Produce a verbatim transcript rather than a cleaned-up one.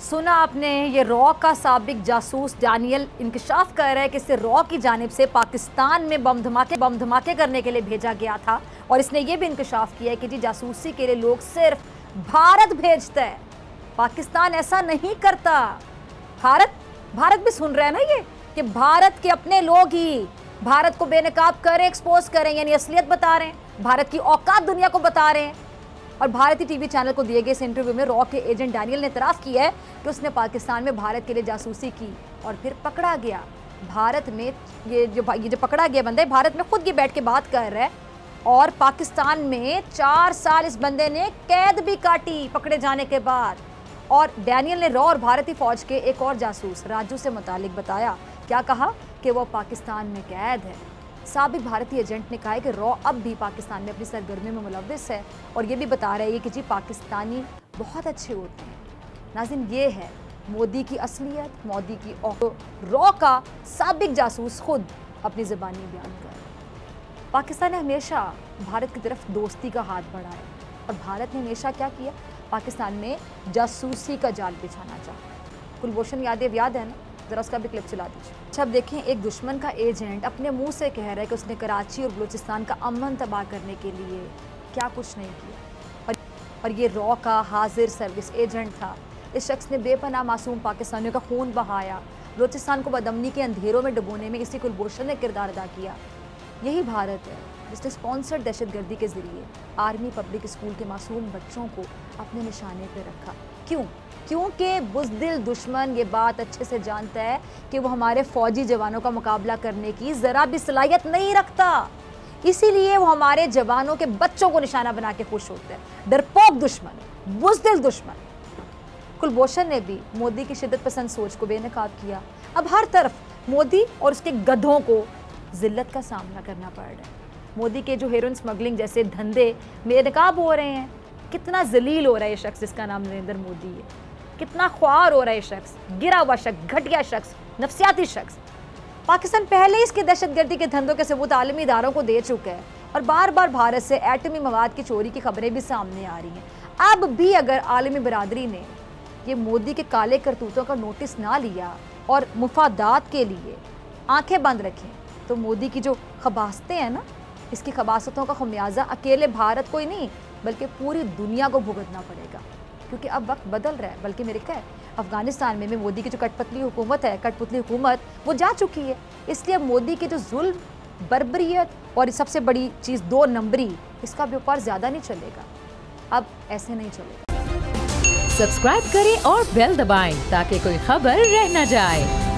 सुना आपने, ये रॉ का साबिक जासूस डैनियल इंकशाफ कर रहा है कि इसे रॉ की जानिब से पाकिस्तान में बम धमाके बम धमाके करने के लिए भेजा गया था। और इसने ये भी इंकशाफ किया है कि जी जासूसी के लिए लोग सिर्फ भारत भेजता है, पाकिस्तान ऐसा नहीं करता। भारत भारत भी सुन रहा है ना ये कि भारत के अपने लोग ही भारत को बेनकाब करें, एक्सपोज करें, यानी असलियत बता रहे हैं, भारत की औकात दुनिया को बता रहे हैं। और भारतीय टीवी चैनल को दिए गए इस इंटरव्यू में रॉ के एजेंट डैनियल ने इतराफ़ किया है कि उसने पाकिस्तान में भारत के लिए जासूसी की और फिर पकड़ा गया। भारत में ये जो ये जो पकड़ा गया बंदा है, भारत में खुद ये बैठ के बात कर रहा है और पाकिस्तान में चार साल इस बंदे ने कैद भी काटी पकड़े जाने के बाद। और डैनियल ने रॉ और भारतीय फौज के एक और जासूस राजू से मुतालिक बताया, क्या कहा कि वो पाकिस्तान में कैद है। साबिक भारतीय एजेंट ने कहा है कि रॉ अब भी पाकिस्तान में अपनी सरगर्मी में मुलव्विस है और ये भी बता रहे हैं कि जी पाकिस्तानी बहुत अच्छे होते हैं। नाज़रीन, ये है मोदी की असलियत, मोदी की औकात। रॉ का साबिक जासूस खुद अपनी ज़बानी बयान कर रहा है। पाकिस्तान ने हमेशा भारत की तरफ दोस्ती का हाथ बढ़ाया और भारत ने हमेशा क्या किया, पाकिस्तान में जासूसी का जाल बिछाना चाहा। कुलभूषण यादव याद है ना, ज़रा उसका भी क्लिप चला दीजिए। अच्छा, अब देखें, एक दुश्मन का एजेंट अपने मुंह से कह रहा है कि उसने कराची और बलूचिस्तान का अमन तबाह करने के लिए क्या कुछ नहीं किया। और, और ये रॉ का हाजिर सर्विस एजेंट था। इस शख्स ने बेपनाह मासूम पाकिस्तानियों का खून बहाया, बलूचिस्तान को बदअमनी के अंधेरों में डुबोने में इसी कुलभूषण ने किरदार अदा किया। यही भारत है जिसने स्पॉन्सर्ड दहशतगर्दी के ज़रिए आर्मी पब्लिक स्कूल के मासूम बच्चों को अपने निशाने पर रखा। क्यों? क्योंकि बुज़दिल दुश्मन ये बात अच्छे से जानता है कि वो हमारे फौजी जवानों का मुकाबला करने की ज़रा भी सलाहियत नहीं रखता। इसीलिए वो हमारे जवानों के बच्चों को निशाना बना के खुश होते हैं। डरपोक दुश्मन, बुज़दिल दुश्मन। कुलभूषण ने भी मोदी की शिद्दत पसंद सोच को बेनकाब किया। अब हर तरफ मोदी और उसके गधों को जिल्लत का सामना करना पड़ रहा है। मोदी के जो हेरोइन स्मगलिंग जैसे धंधे बेनकाब हो रहे हैं। कितना जलील हो रहा है ये शख्स जिसका नाम नरेंद्र मोदी है, कितना ख्वार हो रहा है शख्स, गिरा हुआ शख्स, घटिया शख्स, नफसियाती शख्स। पाकिस्तान पहले इसके दहशतगर्दी के धंधों के सबूत आलमी इदारों को दे चुका है और बार बार भारत से एटमी मवाद की चोरी की खबरें भी सामने आ रही हैं। अब भी अगर आलमी बरादरी ने ये मोदी के काले करतूतों का नोटिस ना लिया और मुफादात के लिए आंखें बंद रखें तो मोदी की जो खबासतें हैं ना, इसकी खबासतों का खमियाजा अकेले भारत को ही नहीं बल्कि पूरी दुनिया को भुगतना पड़ेगा। क्योंकि अब वक्त बदल रहा है। बल्कि मेरे ख्याल अफगानिस्तान में भी मोदी की जो कठपुतली हुकूमत है, कठपुतली हुकूमत वो जा चुकी है। इसलिए अब मोदी की जो जुल्म, बर्बरियत और सबसे बड़ी चीज़ दो नंबरी, इसका व्यापार ज़्यादा नहीं चलेगा। अब ऐसे नहीं चलेगा। सब्सक्राइब करें और बेल दबाएं ताकि कोई खबर रह न जाए।